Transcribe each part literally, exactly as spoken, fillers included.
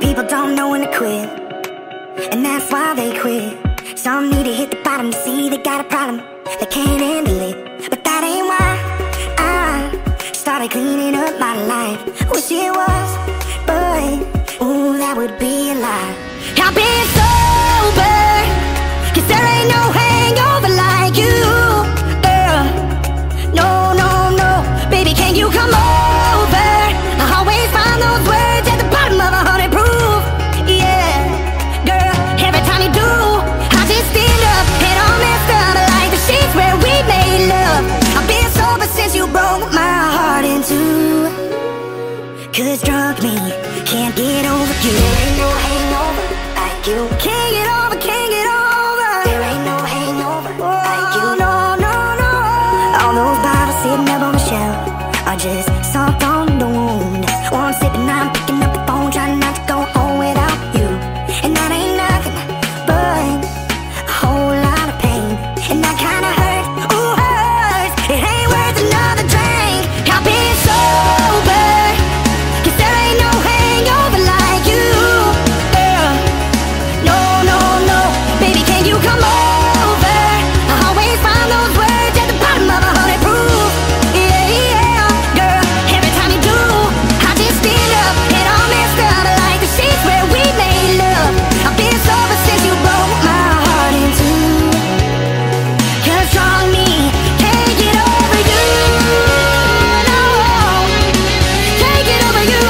people don't know when to quit, and that's why they quit. Some need to hit the bottom to see they got a problem, they can't handle it. But that ain't why I started cleaning up my life. Wish it was, but ooh, that would be a lie. I've been sober, cause there ain't no hangover like you, girl. No, no, no, baby, can you come over? I always find those words at the bottom of a hundred proof. Yeah, girl, every time you do, I just stand up and all messed up like the sheets where we made love. I've been sober since you broke my heart in two, cause drunk me can't get over you. There ain't no hangover like you. Can't get over, can't get over. There ain't no hangover like you. No, no, no. All those bottles sitting up on the shelf are just salt on the wound. One sip and I'm picking up the phone, trying not to go home without you. And that ain't nothing but a whole lot of pain, and that kinda hurts, ooh, hurts. It ain't worth another drink. I've been sober, cause there ain't no hangover like you, girl. No, no, no, baby, can you come over? I always find those words at the bottom of a hundred proof. Yeah, yeah, girl, every time you do, I just stand up and all messed up like the sheets where we made love. I've been sober since you broke my heart in two, cause drunk me can't get over you. No, can't get over you.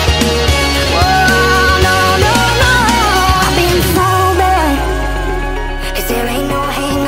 Whoa, no, no, no. I've been sober, cause there ain't no hangover